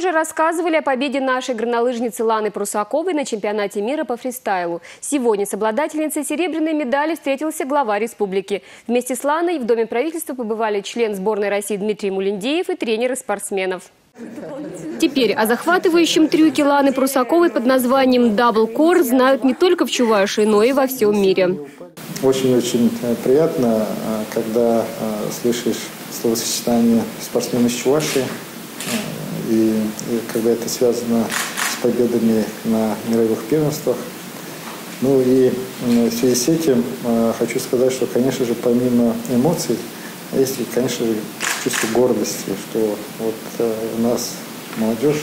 уже рассказывали о победе нашей горнолыжницы Ланы Прусаковой на чемпионате мира по фристайлу. Сегодня с обладательницей серебряной медали встретился глава республики. Вместе с Ланой в Доме правительства побывали член сборной России Дмитрий Мулиндеев и тренеры спортсменов. Теперь о захватывающем трюке Ланы Прусаковой под названием «Даблкор» знают не только в Чувашии, но и во всем мире. Очень-очень приятно, когда слышишь словосочетание «спортсмен из Чувашии», и когда это связано с победами на мировых первенствах. Ну и в связи с этим хочу сказать, что, конечно же, помимо эмоций, есть, конечно же, чувство гордости, что вот у нас молодежь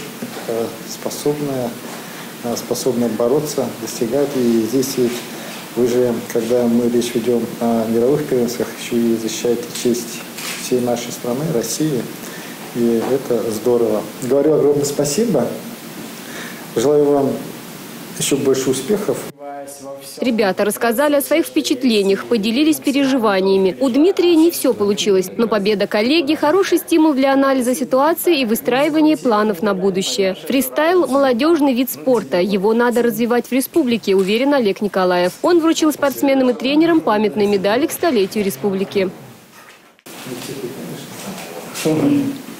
способная бороться, достигать. И здесь ведь вы же, когда мы речь ведем о мировых первенствах, еще и защищаете честь всей нашей страны, России. И это здорово. Говорю огромное спасибо. Желаю вам еще больше успехов. Ребята рассказали о своих впечатлениях, поделились переживаниями. У Дмитрия не все получилось, но победа коллеги – хороший стимул для анализа ситуации и выстраивания планов на будущее. Фристайл – молодежный вид спорта. Его надо развивать в республике, уверен Олег Николаев. Он вручил спортсменам и тренерам памятные медали к столетию республики.